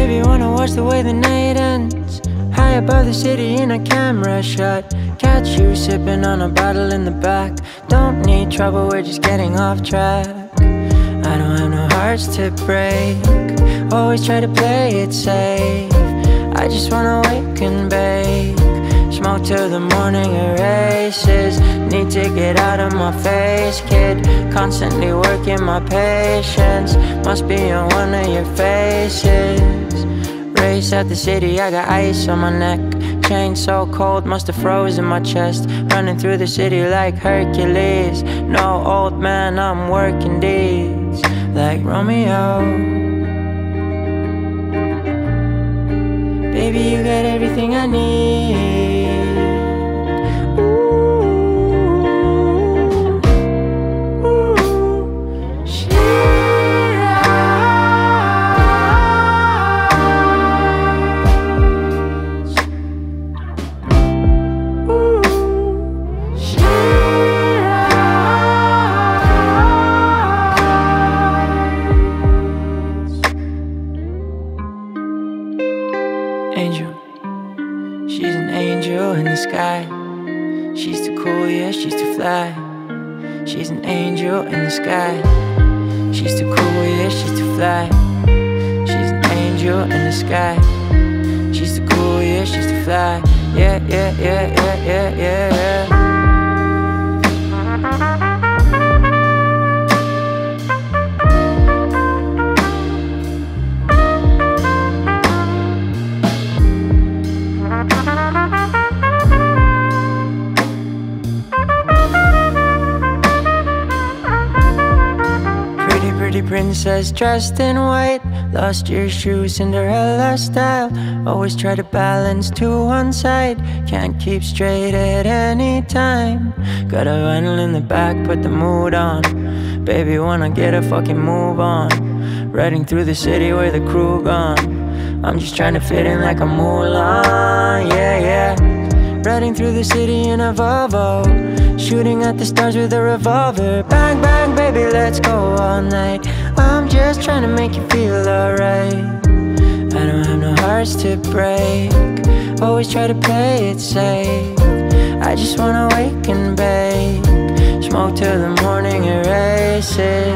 Baby, wanna watch the way the night ends, high above the city in a camera shot. Catch you sipping on a bottle in the back. Don't need trouble, we're just getting off track. I don't have no hearts to break, always try to play it safe. I just wanna wake and bake, smoke till the morning erases. Need to get out of my face, kid, constantly working my patience. Must be on one of your faces. Race at the city, I got ice on my neck. Chain so cold, must have frozen my chest. Running through the city like Hercules. No old man, I'm working deeds like Romeo. Baby, you got everything I need. Angel, she's an angel in the sky. She's too cool, yeah, she's too fly. She's an angel in the sky. She's too cool, yeah, she's too fly. She's an angel in the sky. She's too cool, yeah, she's too fly. Yeah, yeah, yeah, yeah, yeah, yeah, yeah. Pretty princess dressed in white, lost your shoes, Cinderella style. Always try to balance to one side, can't keep straight at any time. Got a vinyl in the back, put the mood on. Baby, wanna get a fucking move on. Riding through the city with the crew gone. I'm just trying to fit in like a Mulan, yeah, yeah. Riding through the city in a Volvo, shooting at the stars with a revolver. Bang, bang, baby, let's go all night. I'm just trying to make you feel alright. I don't have no hearts to break, always try to play it safe. I just wanna wake and bake, smoke till the morning erases.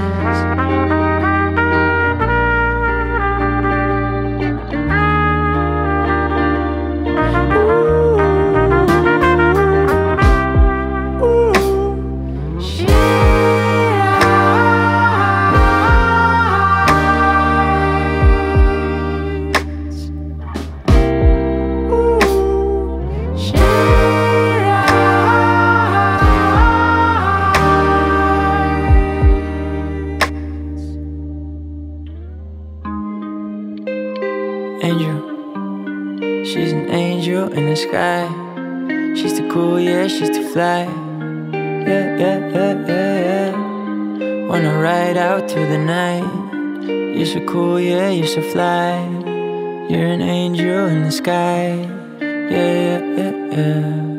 Angel, she's an angel in the sky. She's too cool, yeah, she's too fly. Yeah, yeah, yeah, yeah, yeah. Wanna ride out through the night. You're so cool, yeah, you're so fly. You're an angel in the sky. Yeah, yeah, yeah, yeah.